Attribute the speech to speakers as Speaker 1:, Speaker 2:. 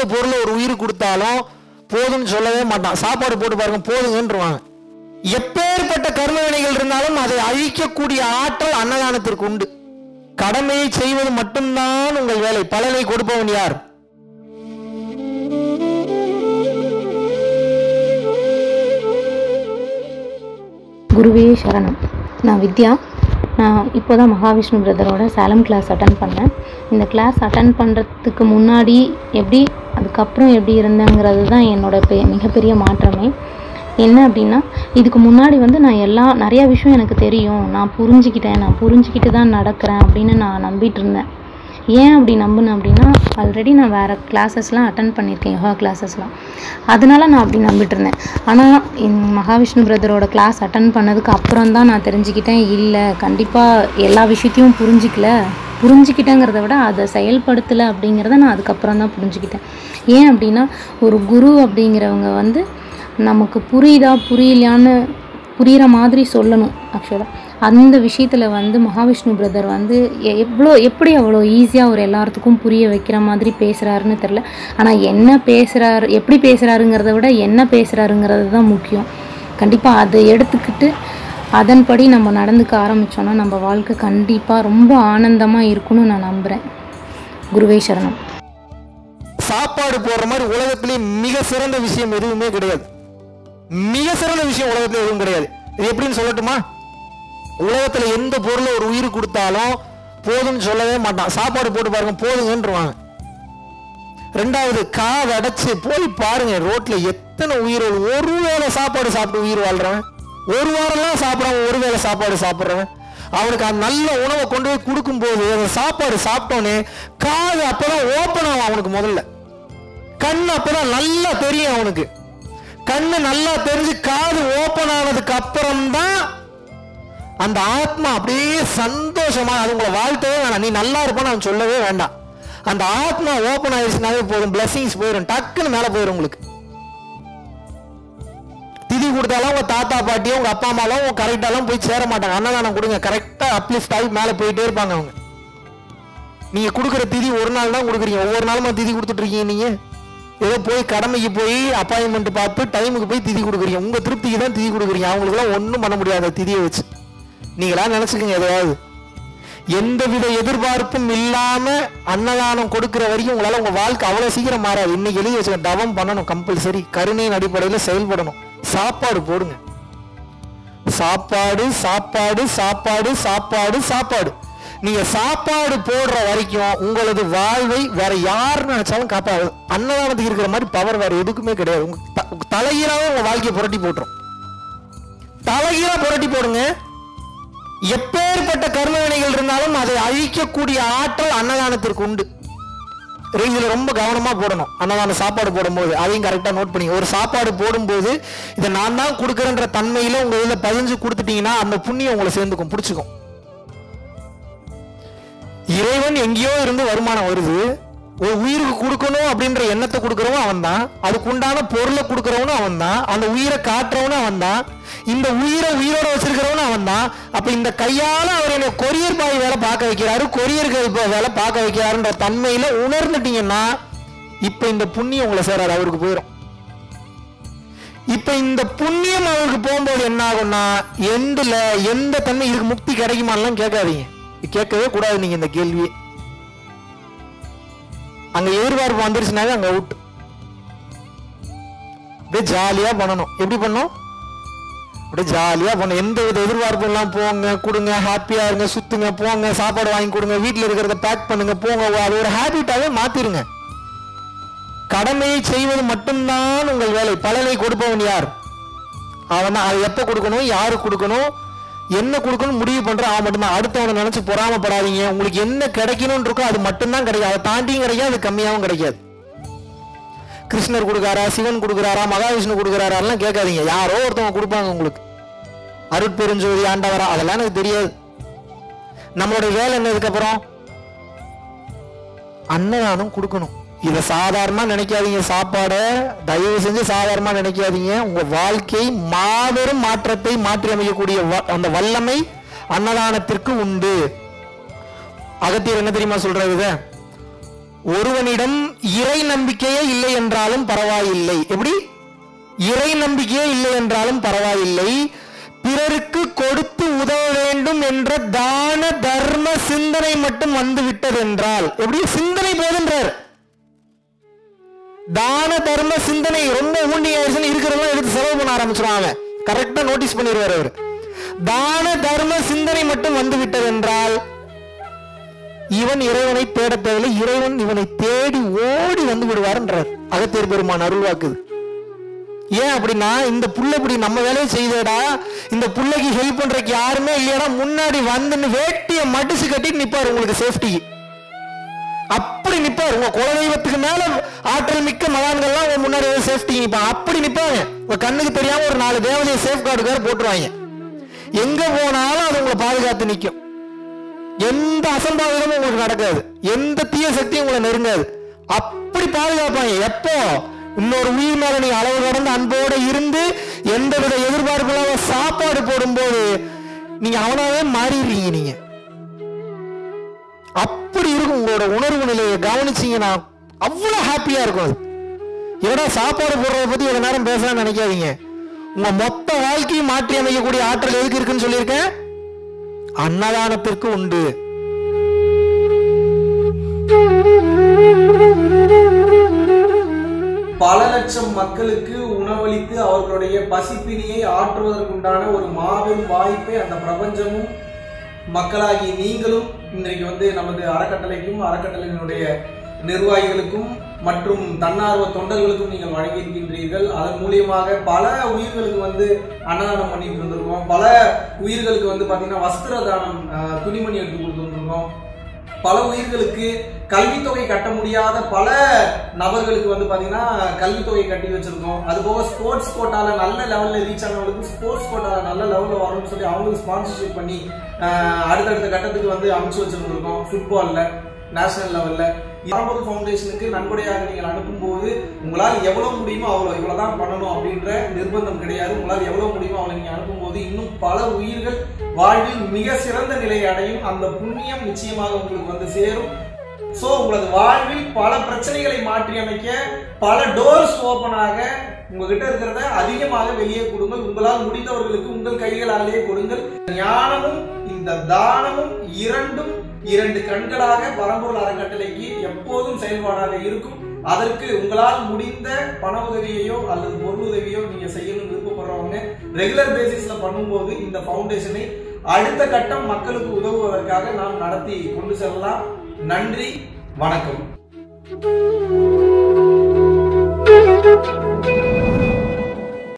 Speaker 1: பொருளை ஒரு உயிர் கொடுத்தாலும் போதும்னு சொல்லவே மாட்டான். சாப்பாடு போட்டு பாருங்க போதுங்கன்றுவாங்க. எப்பேற்பட்ட கர்ம வினைகள் இருந்தாலும் அதை அழிக்கக்கூடிய ஆற்றல் அன்னதானத்திற்கு உண்டு. கடமையை செய்வது மட்டும்தான் உங்கள் வேலை. பலனை கொடுப்பவன் யார்?
Speaker 2: குருவே சரணம். நான் வித்யா. நான் இப்போ தான் மகாவிஷ்ணு பிரதரோட சேலம் கிளாஸ் அட்டன் பண்ணேன். இந்த கிளாஸ் அட்டன் பண்ணுறதுக்கு முன்னாடி எப்படி, அதுக்கப்புறம் எப்படி இருந்தேங்கிறது தான் என்னோட மிகப்பெரிய மாற்றமே. என்ன அப்படின்னா, இதுக்கு முன்னாடி நான் நிறையா விஷயம் எனக்கு தெரியும், நான் புரிஞ்சுக்கிட்டு தான் நடக்கிறேன் அப்படின்னு நான் நம்பிட்டு இருந்தேன். ஏன் அப்படி நம்பினேன் அப்படின்னா, ஆல்ரெடி நான் வேறு கிளாஸஸ்லாம் அட்டன் பண்ணியிருக்கேன், யோகா கிளாஸஸ்லாம். அதனால நான் அப்படி நம்பிட்டு இருந்தேன். ஆனால் மகாவிஷ்ணு பிரதரோட கிளாஸ் அட்டன் பண்ணதுக்கு அப்புறம் தான் நான் தெரிஞ்சுக்கிட்டேன், இல்லை கண்டிப்பாக எல்லா விஷயத்தையும் புரிஞ்சுக்கிட்டேங்கிறத விட அதை செயல்படுத்தலை அப்படிங்கிறத நான் அதுக்கப்புறம் தான் புரிஞ்சுக்கிட்டேன். ஏன் அப்படின்னா, ஒரு குரு அப்படிங்கிறவங்க நமக்கு புரியலையான்னு புரிகிற மாதிரி சொல்லணும். ஆக்சுவலாக அந்த விஷயத்தில் மகாவிஷ்ணு பிரதர் எப்படி அவ்வளோ ஈஸியாக ஒரு எல்லாத்துக்கும் புரிய வைக்கிற மாதிரி பேசுகிறாருன்னு தெரில. ஆனால் எப்படி பேசுகிறாருங்கிறத விட என்ன பேசுகிறாருங்கிறது தான் முக்கியம். கண்டிப்பாக அதை எடுத்துக்கிட்டு அதன்படி நம்ம நடந்துக்க ஆரம்பித்தோன்னா நம்ம வாழ்க்கை கண்டிப்பாக ரொம்ப ஆனந்தமாக இருக்குன்னு நான் நம்புகிறேன். குருவே சரணம்.
Speaker 1: சாப்பாடு போடுற மாதிரி உலகத்திலே மிக சிறந்த விஷயம் எதுவுமே கிடையாது. மிக சிறந்த விஷயம் உலகத்துல எதுவும் கிடையாது. இது எப்படின்னு சொல்லட்டுமா? உலகத்துல எந்த பொருளை ஒரு உயிர் கொடுத்தாலும் போதும்னு சொல்லவே மாட்டான். சாப்பாடு போட்டு பாருங்க போதுங்கன்றுவாங்க. ரெண்டாவது, காது அடைச்சு போய் பாருங்க, ரோட்ல எத்தனை உயிர்கள் ஒரு வேளை சாப்பாடு சாப்பிட்டு உயிர் வாழ்றவன், ஒரு வாரம்லாம் சாப்பிட்றவன், ஒரு வேளை சாப்பாடு சாப்பிட்றவன், அவனுக்கு அந்த நல்ல உணவை கொண்டு போய் கொடுக்கும் போது அந்த சாப்பாடு சாப்பிட்டோன்னே காது அப்பதான் ஓப்பன் ஆகும் அவனுக்கு. முதல்ல கண் அப்பதான் நல்லா தெரியும் அவனுக்கு. கண்ணு நல்லா தெரிஞ்சு காது ஓப்பன் ஆனதுக்கு அப்புறம் தான் அந்த ஆத்மா அப்படியே சந்தோஷமா, அது உங்களை வாழ்த்தவே வேண்டாம், நீ நல்லா இருப்பான்னு அவன் சொல்லவே வேண்டாம். அந்த ஆத்மா ஓப்பன் ஆயிடுச்சுனாவே போதும், பிளஸிங்ஸ் போயிடும், டக்குன்னு மேல போயிடும். உங்களுக்கு திதி கொடுத்தாலும் உங்க தாத்தா பாட்டியும் உங்க அப்பா அம்மாவும் கரெக்டாலாம் போய் சேர மாட்டாங்க. அன்னதானம் கொடுங்க, கரெக்டா அப்லிஃப்ட் ஆகி மேல போயிட்டே இருப்பாங்க அவங்க. நீங்க கொடுக்குற திதி ஒரு நாள் தான் கொடுக்குறீங்க, ஒவ்வொரு நாளும் திதி கொடுத்துட்டு இருக்கீங்க. நீங்க ஏதோ போய் கடமைக்கு போய் அப்பாயின்மெண்ட் பார்த்து டைமுக்கு போய் திதி கொடுக்குறீங்க, உங்க திருப்திக்கு தான் திதி கொடுக்குறீங்க. அவங்களுக்குலாம் ஒன்றும் பண்ண முடியாது திதியை வச்சு. நீங்களா நினைச்சுக்கோங்க, எதாவது எந்தவித எதிர்பார்ப்பும் இல்லாம அன்னதானம் கொடுக்கிற வரைக்கும் உங்களால உங்க வாழ்க்கை அவ்வளவு சீக்கிரம் மாறாது. இன்னைக்கு எழுதி வச்சுக்க, தவம் பண்ணணும், கம்பல்சரி கருணையின் அடிப்படையில் செயல்படணும். சாப்பாடு போடுங்க, சாப்பாடு சாப்பாடு சாப்பாடு சாப்பாடு சாப்பாடு. நீங்க சாப்பாடு போடுற வரைக்கும் உங்களது வாழ்வை வேற யாரு நினைச்சாலும் காப்பாது. அன்னதானத்துக்கு இருக்கிற மாதிரி பவர் வேற எதுக்குமே கிடையாது. உங்க தலைகீழாவும் உங்க வாழ்க்கையை புரட்டி போட்டுரும். தலைகீழா புரட்டி போடுங்க. எப்பேற்பட்ட கர்ம வினைகள் இருந்தாலும் அதை அழிக்கக்கூடிய ஆற்றல் அன்னதானத்திற்கு உண்டு. இதுல ரொம்ப கவனமா போடணும். அன்னதான சாப்பாடு போடும்போது அதையும் கரெக்டா நோட் பண்ணி, ஒரு சாப்பாடு போடும்போது இதை நான் தான் கொடுக்குறேன்ற தன்மையில உங்க இதுல பதிஞ்சு கொடுத்துட்டீங்கன்னா அந்த புண்ணியம் உங்களை சேர்ந்துக்கும், பிடிச்சிக்கும். இறைவன் எங்கேயோ இருந்து வருமானம் வருது, ஒரு உயிருக்கு கொடுக்கணும் அப்படின்ற எண்ணத்தை கொடுக்கறவன் அவன் தான், அதுக்கு உண்டான பொருளை கொடுக்கறவனும் அவன் தான், அந்த உயிரை காட்டுறவனும் அவன் தான், இந்த உயிரை உயிரோட வச்சிருக்கிறவனும் அவன் தான். அப்ப இந்த கையால அவர் என்ன கொரியர் பாய் வேலை பார்க்க வைக்கிறாரு, கொரியர்கள் வேலை பார்க்க வைக்கிறாருன்ற தன்மையில உணர்ந்துட்டீங்கன்னா இப்ப இந்த புண்ணியம் உங்களை சேராது, அவருக்கு போயிடும். இப்ப இந்த புண்ணியம் அவருக்கு போகும்போது என்ன ஆகும்னா, எண்டுல எந்த தன்மை இதுக்கு முக்தி கிடைக்குமான்லாம் கேட்காதீங்க, கேட்கவே கூடாது நீங்க இந்த கேள்வியே. அங்க எதிர்பார்ப்பு வந்துருச்சுனாவே அங்க அவுட். அப்படியே ஜாலியா பண்ணணும். எப்படி பண்ணும்? அப்படியே ஜாலியா பண்ணணும். எந்த வித எதிர்பார்ப்பு எல்லாம் போங்க, கொடுங்க, ஹாப்பியா இருங்க, சுத்துங்க, போங்க, சாப்பாடு வாங்கி கொடுங்க, வீட்டுல இருக்கிறத பேக் பண்ணுங்க, போங்க. அது ஒரு ஹேபிட்டாவே மாத்திருங்க. கடமையை செய்வது மட்டும்தான் உங்கள் வேலை. பலனை கொடுப்பவன் யார்? அவன் தான். அது எப்ப கொடுக்கணும், யாரு கொடுக்கணும், என்ன கொடுக்கணும் முடிவு பண்ற அவன் மட்டும்தான். அடுத்தவனை நினைச்சு பொறாமப்படாதீங்க. உங்களுக்கு என்ன கிடைக்கணும்னு இருக்கோ அது மட்டும்தான் கிடைக்கும். அதை தாண்டியும் கிடைக்காது, அது கம்மியாகவும் கிடைக்காது. கிருஷ்ணர் கொடுக்காரா, சிவன் கொடுக்குறாரா, மகாவிஷ்ணு கொடுக்குறாரெல்லாம் கேட்காதீங்க. யாரோ ஒருத்தவங்க கொடுப்பாங்க உங்களுக்கு. அருட்பெருஞ்சோதி ஆண்டவரா, அதெல்லாம் எனக்கு தெரியாது. நம்மளுடைய வேலை என்ன? இதுக்கப்புறம் அன்னதானம் கொடுக்கணும். இதை சாதாரணமா நினைக்காதீங்க. சாப்பாடை தயவு செஞ்சு சாதாரணமா நினைக்காதீங்க. உங்க வாழ்க்கை மாபெரும் மாற்றத்தை மாற்றி அமைக்கக்கூடிய அந்த வல்லமை அன்னதானத்திற்கு உண்டு. அகத்தியர் என்ன தெரியுமா சொல்றாரு? ஒருவனிடம் இறை நம்பிக்கையே இல்லை என்றாலும் பரவாயில்லை. எப்படி? இறை நம்பிக்கையே இல்லை என்றாலும் பரவாயில்லை, பிறருக்கு கொடுத்து உதவ வேண்டும் என்ற தான தர்ம சிந்தனை மட்டும் வந்து விட்டது என்றால், எப்படி சிந்தனை போதுன்றார். தான தர்ம சிந்தனை ரொம்ப ஊண்டி ஆயிடுச்சுன்னு இருக்கிறதெல்லாம் எடுத்து செலவு பண்ண ஆரம்பிச்சிருவாங்க. கரெக்டா நோட்டீஸ் பண்ணிடுவார் அவர். தான தர்ம சிந்தனை மட்டும் வந்து விட்டது என்றால் இவன் இறைவனை தேட தேவையில்லை, இறைவன் இவனை தேடி ஓடி வந்து விடுவார்ன்றார் அகத்தியர் பெருமான் அருள்வாக்குது. ஏன் அப்படின்னா, இந்த புள்ள இப்படி நம்ம வேலையை செய்தடா, இந்த புள்ளைக்கு ஹெல்ப் பண்றதுக்கு யாருமே இல்லையடா, முன்னாடி வந்து வேட்டியை மடிச்சு கட்டிட்டு நிப்பாரு உங்களுக்கு சேஃப்டி. அப்படி நிப்பாரு. உங்க குலதெய்வத்துக்கு மேல ஆற்றல் மிக்க மகான்கள்லாம் முன்னாடி சேஃப்டி நிப்பாங்க. அப்படி நிப்பாங்க. உங்க கண்ணுக்கு தெரியாம ஒரு 4 தேவதையை சேஃப் கார்டுக்கார போட்டுருவாங்க. எங்க போனாலும் அது உங்களை பாதுகாத்து நிற்கும். எந்த அசம்பாவிதமும் உங்களுக்கு நடக்காது, எந்த தீய சக்தியும் உங்களை நெருங்காது. அப்படி பாதுகாப்பாங்க. எப்போ? இன்னொரு உயிர் மேல நீங்க அளவு கடந்து அன்போடு இருந்து எந்தவித எதிர்பார்ப்பு இல்லாம சாப்பாடு போடும்போது நீங்க அவனாவே மாறிடுறீங்க. நீங்க அப்படி இருக்கும் உங்களோட உணர்வு நிலையை கவனிச்சீங்கன்னா அவ்வளவு ஹாப்பியா இருக்கும். அது ஏன்னா சாப்பாடு போடுறத பத்தி ஒரு நேரம் பேசலாம்னு நினைக்காதீங்க. உங்க மொத்த வாழ்க்கையை மாற்றி அமைக்கக்கூடிய ஆற்றல் எதுக்கு இருக்குன்னு சொல்லியிருக்கேன்? அன்னதானத்திற்கு உண்டு.
Speaker 3: பல லட்சம் மக்களுக்கு உணவளித்து அவர்களுடைய பசிப்பினியை ஆற்றுவதற்குண்டான ஒரு மாபெரும் வாய்ப்பை அந்த பிரபஞ்சமும் மக்களாகி நீங்களும் இன்றைக்கு நமது அறக்கட்டளைக்கும் அறக்கட்டளையினுடைய நிர்வாகிகளுக்கும் மற்றும் தன்னார்வ தொண்டர்களுக்கும் நீங்கள் வழங்கி இருக்கின்றீர்கள். அதன் மூலியமாக பல உயிர்களுக்கு அன்னதானம் பண்ணிட்டு இருந்திருக்கோம். பல உயிர்களுக்கு பாத்தீங்கன்னா வஸ்திர தானம், துணிமணி எடுத்து கொடுத்துருக்கோம். பல உயிர்களுக்கு கல்வித்தொகை கட்ட முடியாத பல நபர்களுக்கு பாத்தீங்கன்னா கல்வித்தொகை கட்டி வச்சிருக்கோம். அது போக ஸ்போர்ட்ஸ் கோட்டால நல்ல லெவல்ல ரீச் ஆனவங்களுக்கு ஸ்போர்ட்ஸ் கோட்டால நல்ல லெவல்ல வரணும்னு சொல்லி அவங்களுக்கு ஸ்பான்சர்ஷிப் பண்ணி அடுத்தடுத்த கட்டத்துக்கு அனுப்பிச்சு வச்சிருக்கோம். ஃபுட்பால்ல நேஷனல் லெவல்ல பரம்பொருள் ஃபவுண்டேஷனுக்கு நன்கொடையாக நீங்கள் அனுப்பும்போது உங்களால் எவ்வளவு முடியுமோ அவ்வளோ இவ்வளவுதான் பண்ணணும் அப்படின்ற நிர்பந்தம் கிடையாது. உங்களால் எவ்வளவு முடியுமோ அவ்வளவு நீங்க அனுப்பும்போது இன்னும் பல உயிர்கள் வாழ்வில் மிக சிறந்த நிலையை அடையும். அந்த புண்ணியம் நிச்சயமாக உங்களுக்கு சேரும். சோ உங்களது வாழ்வில் பல பிரச்சனைகளை மாற்றி அமைக்க பல டோர்ஸ் ஓபன் ஆக உங்ககிட்ட இருக்கிறத அதிகமாக வெளியே கொடுங்கள். உங்களால் முடிந்தவர்களுக்கு உங்கள் கைகளாலேயே கொடுங்கள். ஞானமும் இந்த தானமும் இரண்டு கண்களாக பரம்பொருள் அறக்கட்டளைக்கு எப்போதும் செயல்பாடாக இருக்கும். அதற்கு உங்களால் முடிந்த பண உதவியையோ அல்லது பொருள் உதவியோ நீங்க செய்யணும் விருப்பப்படுறவங்க ரெகுலர் பேசிஸ்ல பண்ணும்போது இந்த ஃபவுண்டேஷனை அடுத்த கட்டம் மக்களுக்கு உதவுவதற்காக நாம் நடத்தி கொண்டு செல்லலாம். நன்றி, வணக்கம்.